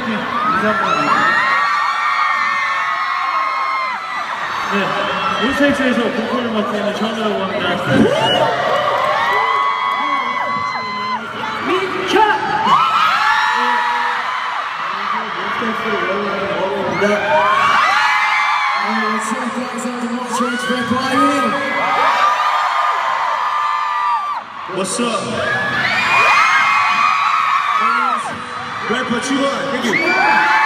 팬분들께 인사 한번 드릴게요. 네, 몬스타엑스에서 보컬을 맡고 있는 션이라고 합니다. What's up? Rapper T1, thank you.